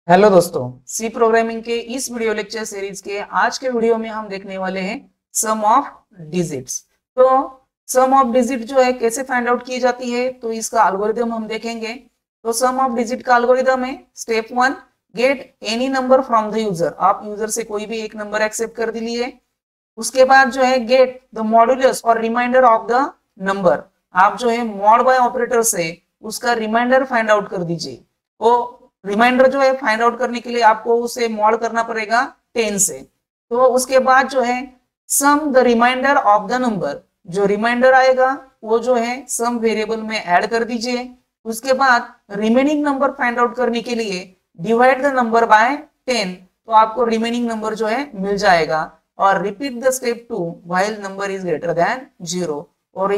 Hello दोस्तों, सी programming के इस वीडियो लेक्चर सीरीज के आज के वीडियो में हम देखने वाले हैं सम ऑफ डिजिट्स। तो सम ऑफ डिजिट जो है कैसे फाइंड आउट की जाती है, तो इसका एल्गोरिदम हम देखेंगे। तो सम ऑफ डिजिट का एल्गोरिदम है step 1, get any number from the user. आप यूजर से कोई भी एक नंबर एक्सेप्ट कर लिए। उसके बाद जो है गेट द मॉड्यूलस और रिमाइंडर ऑफ द नंबर। आप जो है मॉड बाय ऑपरेटर से उसका रिमाइंडर फाइंड आउट कर दीजिए। तो रिमाइंडर जो है फाइंड आउट करने के लिए आपको उसे मॉड करना पड़ेगा 10 से। तो उसके बाद जो है sum the remainder of the number, जो रिमाइंडर आएगा वो जो है सम वेरिएबल में ऐड कर दीजिए। उसके बाद रिमेनिंग नंबर फाइंड आउट करने के लिए डिवाइड द नंबर बाय 10, तो आपको रिमेनिंग नंबर जो है मिल जाएगा। और repeat the step 2 while number is greater than 0। और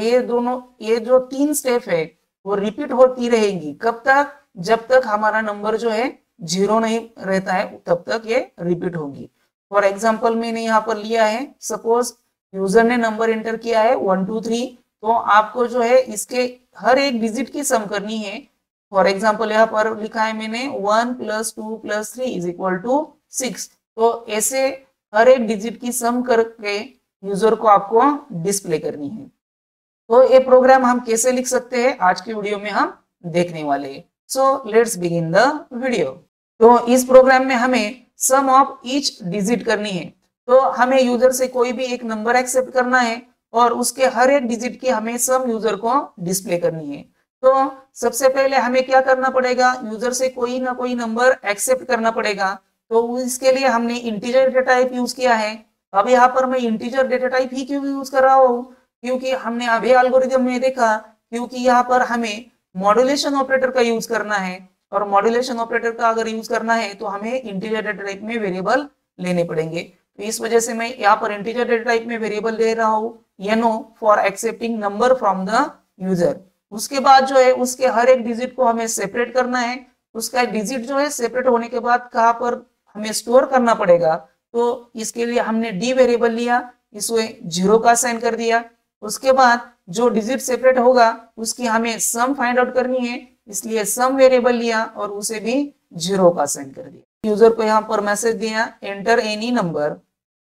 ये जो 3 स्टेप है वो रिपीट होती रहेंगी। कब तक? जब तक हमारा नंबर जो है 0 नहीं रहता है तब तक ये रिपीट होगी। फॉर एग्जाम्पल मैंने यहाँ पर लिया है, सपोज यूजर ने नंबर एंटर किया है 1 2 3, तो आपको जो है इसके हर एक डिजिट की सम करनी है। फॉर एग्जाम्पल यहाँ पर लिखा है मैंने 1 + 2 + 3 = 6। तो ऐसे हर एक डिजिट की सम करके यूजर को आपको डिस्प्ले करनी है। तो ये प्रोग्राम हम कैसे लिख सकते हैं आज की वीडियो में हम देखने वाले हैं। So let's begin the video. तो इस प्रोग्राम में हमें सम ऑफ ईच डिजिट करनी है। तो हमें यूजर से कोई भी एक नंबर एक्सेप्ट करना है और उसके हर एक डिजिट की हमें सम यूजर को डिस्प्ले करनी है। तो सबसे पहले हमें क्या करना पड़ेगा, यूजर से कोई ना कोई नंबर एक्सेप्ट करना पड़ेगा। तो इसके लिए हमने इंटीजर डेटा टाइप यूज किया है। अब यहाँ पर मैं इंटीजर डेटा टाइप ही क्यों यूज कर रहा हूँ, क्योंकि हमने अभी एल्गोरिथम में देखा, क्योंकि यहाँ पर हमें मॉड्यूलेशन ऑपरेटर का यूज करना है। और मॉड्यूलेशन ऑपरेटर का अगर यूज करना है तो हमें इंटीजर डेटा टाइप में वेरिएबल लेने पड़ेंगे। तो इस वजह से मैं यहाँ पर इंटीजर डेटा टाइप में वेरिएबल ले रहा हूँ no for accepting number from the user. उसके बाद जो है उसके हर एक डिजिट को हमें सेपरेट करना है। उसका डिजिट जो है सेपरेट होने के बाद कहाँ पर हमें स्टोर करना पड़ेगा, तो इसके लिए हमने डी वेरिएबल लिया, इसमें 0 का साइन कर दिया। उसके बाद जो डिजिट सेपरेट होगा उसकी हमें सम फाइंड आउट करनी है, इसलिए सम वेरिएबल लिया और उसे भी 0 का साइन कर दिया। यूजर को यहाँ पर मैसेज दिया एंटर एनी नंबर।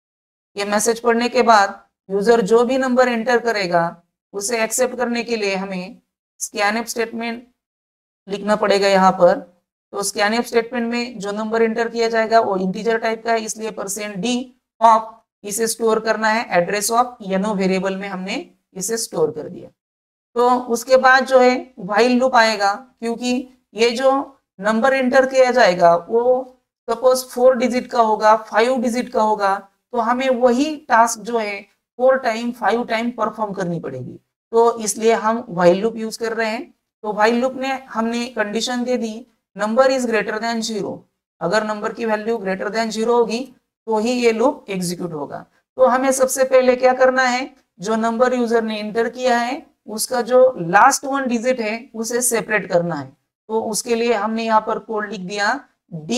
ये मैसेज पढ़ने के बाद यूजर जो भी नंबर एंटर करेगा उसे एक्सेप्ट करने के लिए हमें स्कैनएफ स्टेटमेंट लिखना पड़ेगा यहाँ पर। तो स्कैनएफ स्टेटमेंट में जो नंबर एंटर किया जाएगा वो इंटीजर टाइप का है, इसलिए %d ऑफ इसे स्टोर करना है एड्रेस ऑफ नो वेरिएबल में हमने इसे स्टोर कर दिया। तो उसके बाद जो है व्हाइल लूप आएगा, क्योंकि ये जो नंबर एंटर किया जाएगा वो सपोज 4 डिजिट का होगा, 5 डिजिट का होगा, तो हमें वही टास्क जो है 4 टाइम 5 टाइम परफॉर्म करनी पड़ेगी। तो इसलिए हम व्हाइल लूप यूज कर रहे हैं। तो व्हाइल लूप ने हमने कंडीशन दे दी नंबर इज ग्रेटर देन 0। अगर नंबर की वैल्यू ग्रेटर देन 0 होगी तो ही ये लूप एग्जीक्यूट होगा। तो हमें सबसे पहले क्या करना है, जो नंबर यूजर ने एंटर किया है उसका जो लास्ट 1 डिजिट है उसे सेपरेट करना है। तो उसके लिए हमने यहाँ पर कोड लिख दिया d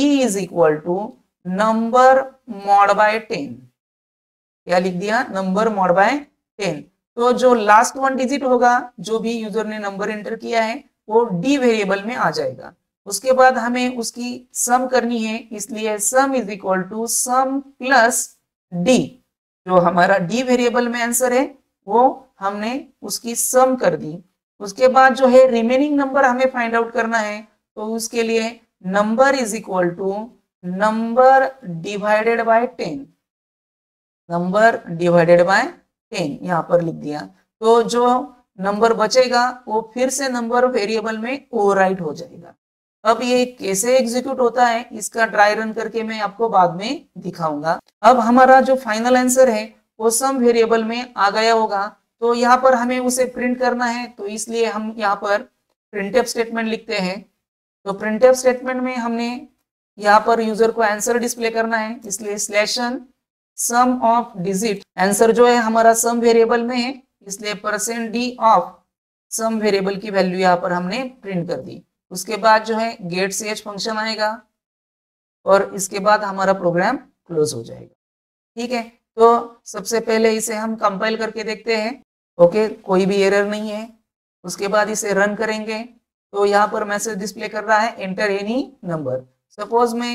= नंबर मॉड बाय 10। क्या लिख दिया? Number mod by 10। तो जो लास्ट 1 डिजिट होगा जो भी यूजर ने नंबर एंटर किया है वो डी वेरिएबल में आ जाएगा। उसके बाद हमें उसकी सम करनी है, इसलिए सम = सम प्लस डी। जो हमारा डी वेरिएबल में आंसर है वो हमने उसकी सम कर दी। उसके बाद जो है रिमेनिंग नंबर हमें फाइंड आउट करना है। तो उसके लिए number = number divided by 10। Number divided by 10 यहाँ पर लिख दिया। तो जो नंबर बचेगा वो फिर से नंबर वेरिएबल में ओवरराइट हो जाएगा। अब ये कैसे एग्जीक्यूट होता है इसका ट्राई रन करके मैं आपको बाद में दिखाऊंगा। अब हमारा जो फाइनल आंसर है वो सम वेरिएबल में आ गया होगा। तो यहाँ पर हमें उसे प्रिंट करना है, तो इसलिए हम यहाँ पर प्रिंटफ स्टेटमेंट लिखते हैं। तो प्रिंटफ स्टेटमेंट में हमने यहाँ पर यूजर को आंसर डिस्प्ले करना है, इसलिए slash n sum of digit. Answer जो है हमारा सम वेरिएबल में है, इसलिए %d ऑफ सम वेरिएबल की वैल्यू यहाँ पर हमने प्रिंट कर दी। उसके बाद जो है गेट ch फंक्शन आएगा और इसके बाद हमारा प्रोग्राम क्लोज हो जाएगा। ठीक है, तो सबसे पहले इसे हम कंपाइल करके देखते हैं। ओके, कोई भी एरर नहीं है। उसके बाद इसे रन करेंगे तो यहाँ पर मैसेज डिस्प्ले कर रहा है एंटर एनी नंबर। सपोज मैं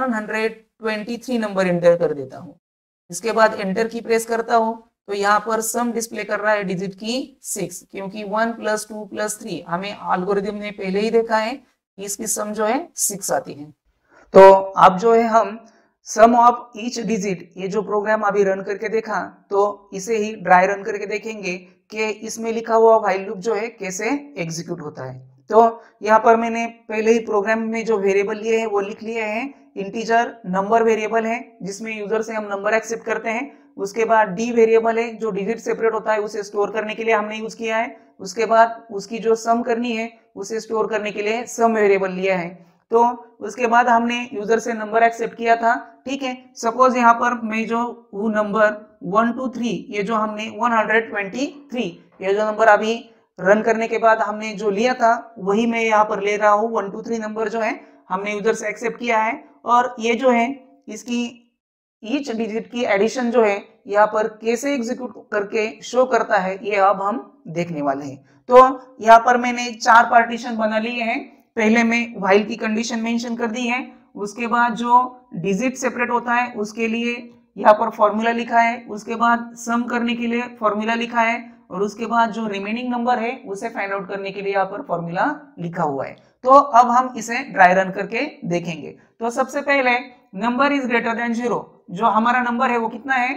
123 नंबर एंटर कर देता हूँ, इसके बाद एंटर की प्रेस करता हूँ तो यहाँ पर सम डिस्प्ले कर रहा है डिजिट की 6, क्योंकि 1 + 2 + 3 हमें एल्गोरिथम ने पहले ही देखा है कि इसकी सम जो है 6 आती है। तो अब जो है हम सम ऑफ ईच डिजिट, ये जो प्रोग्राम अभी रन करके देखा, तो इसे ही ड्राई रन करके देखेंगे कि इसमें लिखा हुआ व्हाइल लूप जो है कैसे एग्जीक्यूट होता है। तो यहाँ पर मैंने पहले ही प्रोग्राम में जो वेरिएबल लिए हैं वो लिख लिए हैं। इंटीजर नंबर वेरिएबल है जिसमें यूजर से हम नंबर एक्सेप्ट करते हैं। उसके बाद डी वेरिएबल है जो डिजिट सेपरेट होता है उसे स्टोर करने के लिए हमने यूज किया है। उसके बाद उसकी जो सम करनी है उसे स्टोर करने के लिए सम वेरिएबल लिया है। तो उसके बाद हमने यूजर से नंबर एक्सेप्ट किया था, ठीक है। सपोज यहाँ पर मैं जो वो नंबर 1 2 3, ये जो हमने 123, ये जो नंबर अभी रन करने के बाद हमने जो लिया था वही मैं यहाँ पर ले रहा हूँ। 1 2 3 नंबर जो है हमने यूजर से एक्सेप्ट किया है, और ये जो है इसकी ईच डिजिट की एडिशन जो है यहाँ पर कैसे एग्जीक्यूट करके शो करता है ये अब हम देखने वाले हैं। तो यहाँ पर मैंने 4 पार्टीशन बना लिए हैं। पहले में व्हाइल की कंडीशन मेंशन कर दी है, उसके बाद जो डिजिट सेपरेट होता है उसके लिए यहाँ पर फॉर्मूला लिखा है, उसके बाद सम करने के लिए फॉर्मूला लिखा है, और उसके बाद जो रिमेनिंग नंबर है उसे फाइंड आउट करने के लिए यहाँ पर फॉर्मूला लिखा हुआ है। तो अब हम इसे ड्राई रन करके देखेंगे। तो सबसे पहले नंबर इज ग्रेटर देन 0, जो हमारा नंबर है वो कितना है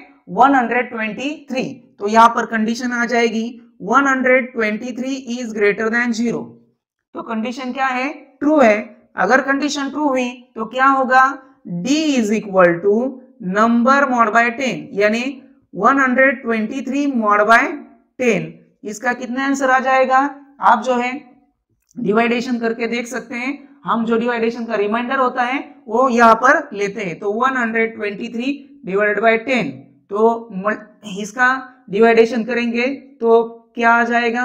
123। तो यहाँ पर कंडीशन आ जाएगी 123 इज ग्रेटर देन 0। तो कंडीशन क्या है, ट्रू है। अगर कंडीशन ट्रू हुई तो क्या होगा, d is equal to number mod by 10, यानी 123 मॉड बाय 10। इसका कितना आंसर आ जाएगा, आप जो है डिवाइडेशन करके देख सकते हैं। हम जो डिवाइडेशन का रिमाइंडर होता है वो यहाँ पर लेते हैं। तो 123 डिवाइडेड बाय 10, तो इसका डिवाइडेशन करेंगे तो क्या आ जाएगा,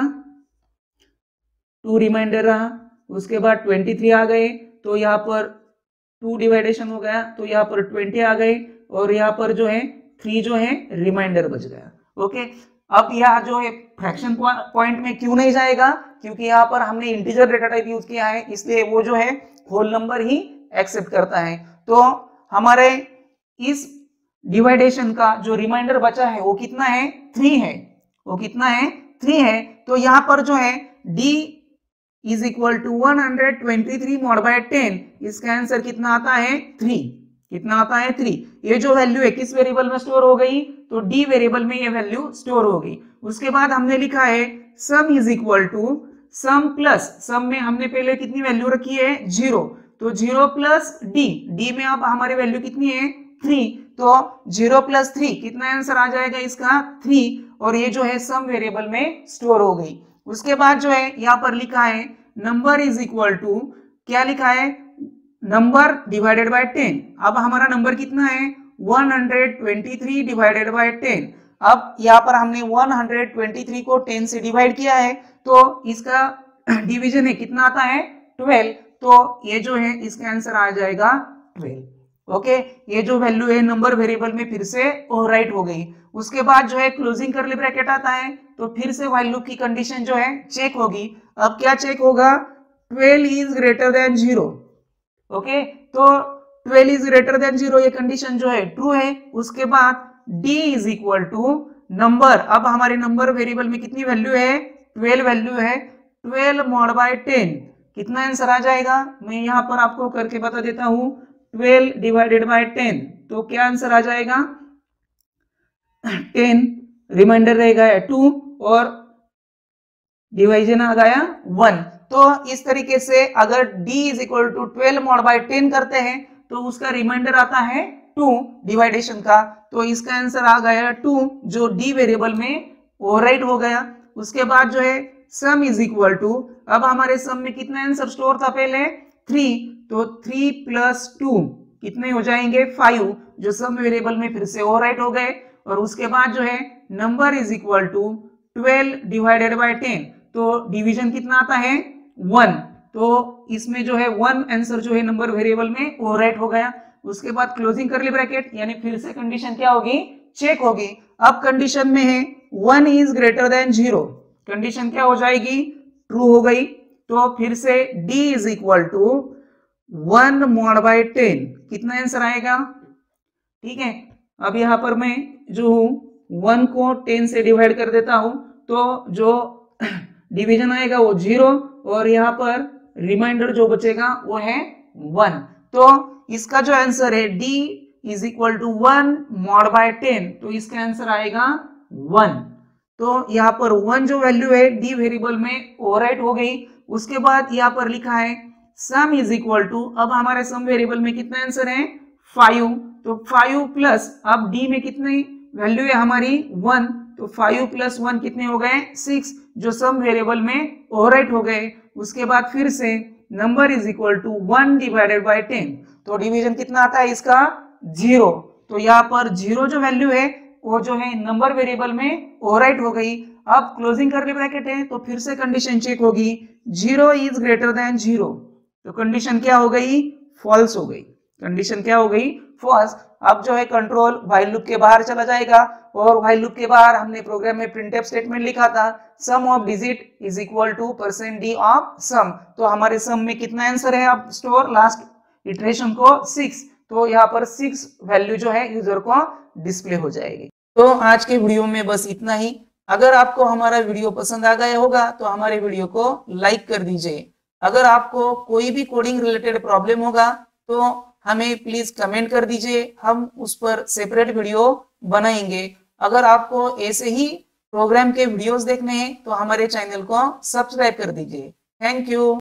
2 रिमाइंडर रहा, उसके बाद 23 आ गए, तो यहाँ पर 2 डिवाइडेशन हो गया, तो यहाँ पर 20 आ गए, और यहाँ पर जो है 3 जो है रिमाइंडर बच गया। ओके, अब यहाँ जो है फ्रैक्शन पॉइंट में क्यों नहीं जाएगा, क्योंकि यहाँ पर हमने इंटीजर डेटा टाइप यूज किया है, इसलिए वो जो है होल नंबर ही एक्सेप्ट करता है। तो हमारे इस डिवाइडेशन का जो रिमाइंडर बचा है वो कितना है, 3 है। वो कितना है, 3 है। तो यहाँ पर जो है d is equal to 123 mod by 10, इसका आंसर कितना आता है, 3। कितना आता है, 3। ये जो वैल्यू है किस वेरिएबल में स्टोर हो गई, तो डी वेरिएबल में ये वैल्यू स्टोर हो गई। उसके बाद हमने लिखा है sum is equal to sum plus, sum में हमने पहले कितनी वैल्यू रखी है, 0, तो 0 प्लस डी, डी में अब हमारी वैल्यू कितनी है, 3, तो 0 प्लस 3 कितना आंसर आ जाएगा इसका, 3, और ये जो है सम वेरिएबल में स्टोर हो गई। उसके बाद जो है यहाँ पर लिखा है नंबर इज इक्वल टू, क्या लिखा है, नंबर डिवाइडेड बाय 10। अब हमारा नंबर कितना है, 123 डिवाइडेड बाय 10। अब यहाँ पर हमने 123 को 10 से डिवाइड किया है, तो इसका डिवीजन है कितना आता है, 12, तो ये जो है इसका आंसर आ जाएगा 12। ओके, ये जो वैल्यू है नंबर वेरिएबल में फिर से ओवरराइट हो गई। उसके बाद जो है क्लोजिंग कर्ली ब्रैकेट आता है, तो फिर से व्हाइल लूप की कंडीशन जो है चेक होगी। अब क्या चेक होगा, 12 इज ग्रेटर देन 0। ओके, तो 12 इज ग्रेटर देन 0 ये कंडीशन जो है ट्रू है। उसके बाद d is equal to number, अब हमारे नंबर वेरिएबल में कितनी वैल्यू है, 12 वैल्यू है, 12 मॉड बाय 10, कितना आंसर आ जाएगा, मैं यहाँ पर आपको करके बता देता हूँ, 12 डिवाइडेड बाय 10, तो क्या आंसर आ जाएगा, 10, रिमाइंडर रहेगा 2, और डिवाइजन आ गया 1। तो इस तरीके से अगर d is equal to 12 mod by 10 करते हैं तो उसका रिमाइंडर आता है 2 डिवाइडेशन का, तो इसका आंसर आ गया 2, जो d वेरिएबल में ओवरराइट हो गया। उसके बाद जो है सम इज इक्वल टू, अब हमारे सम में कितना आंसर स्टोर था पहले, 3, तो 3 प्लस 2 कितने हो जाएंगे, 5, जो सम वेरिएबल में फिर से ओवरराइट हो गए। और उसके बाद जो है number is equal to 12 divided by 10, तो डिवीजन कितना आता है, 1, तो इसमें जो है 1 आंसर जो है नंबर वेरिएबल में ओवरराइट हो गया। उसके बाद क्लोजिंग कर्ली ब्रैकेट, यानी फिर से कंडीशन क्या होगी, चेक होगी। अब कंडीशन में है 1 इज ग्रेटर देन 0, कंडीशन क्या हो जाएगी, ट्रू हो गई। तो फिर से d is equal to 1 mod by 10 कितना आंसर आएगा? ठीक है, अब यहाँ पर मैं जो 1 को 10 से डिवाइड कर देता हूं तो जो डिवीजन आएगा वो 0 और यहाँ पर रिमाइंडर जो बचेगा वो है 1। तो इसका जो आंसर है d is equal to 1 mod by 10, तो इसका आंसर आएगा 1। तो यहाँ पर 1 जो वैल्यू है d वेरिएबल में ओवरराइट हो गई। उसके बाद यहाँ पर लिखा है सम इज इक्वल टू, अब हमारे सम वेरिएबल में कितना आंसर है 5, तो 5 प्लस अब d में कितनी वैल्यू है हमारी 1, तो 5 प्लस 1 कितने हो गए 6, जो सम वेरिएबल में ओवरराइट हो गए। उसके बाद फिर से number is equal to 1 divided by 10, तो डिवीजन कितना आता है इसका 0, तो यहाँ पर 0 जो वैल्यू है वो जो है नंबर वेरिएबल में ओवरराइट हो गई। अब क्लोजिंग करली ब्रैकेट है तो फिर से कंडीशन चेक होगी, 0 इज ग्रेटर देन 0, तो कंडीशन क्या हो गई फॉल्स हो गई, कंडीशन क्या हो गई फॉल्स। अब जो है कंट्रोल व्हाइल लूप के बाहर चला जाएगा और व्हाइल लूप के बाहर हमने प्रोग्राम में प्रिंटफ स्टेटमेंट लिखा था sum of digit is equal to %d of sum, तो हमारे सम में कितना आंसर है अब स्टोर लास्ट इटरेशन को 6, तो यहाँ पर 6 वैल्यू जो है यूजर को डिस्प्ले हो जाएगी। तो आज के वीडियो में बस इतना ही। अगर आपको हमारा वीडियो पसंद आ गया होगा तो हमारे वीडियो को लाइक कर दीजिए। अगर आपको कोई भी कोडिंग रिलेटेड प्रॉब्लम होगा तो हमें प्लीज कमेंट कर दीजिए, हम उस पर सेपरेट वीडियो बनाएंगे। अगर आपको ऐसे ही प्रोग्राम के वीडियोस देखने हैं तो हमारे चैनल को सब्सक्राइब कर दीजिए। Thank you.